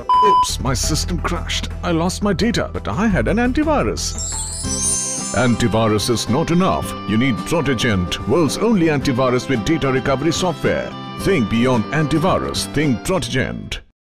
Oops, my system crashed. I lost my data, but I had an antivirus. Antivirus is not enough. You need Portegent, world's only antivirus with data recovery software. Think beyond antivirus. Think Portegent.